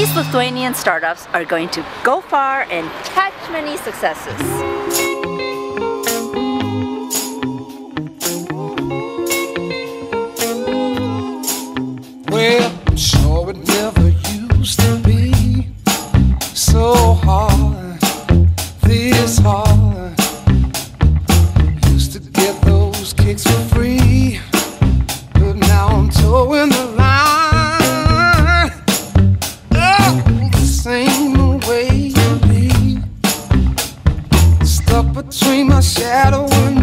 These Lithuanian startups are going to go far and catch many successes. Well, I'm sure it never used to be so hard, this hard. Used to get those kicks for free, but now I'm towing the line. Oh, this ain't the way to be. Stuck between my shadow and